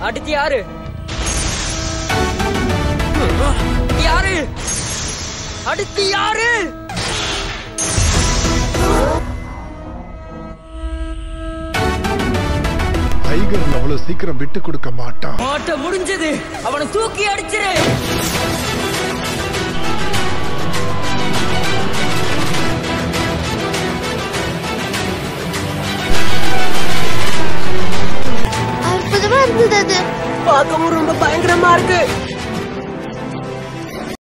அடுத்து யாரு? யாரு அடுத்து யாரு? டைகர் அவ்வளவு சீக்கிரம் விட்டு கொடுக்க மாட்டான். ஆட்டம் முடிஞ்சது. அவனை தூக்கி அடிச்சிரு. அற்புதமா இருந்தது. அது பார்க்கவும் ரொம்ப பயங்கரமா இருக்கு.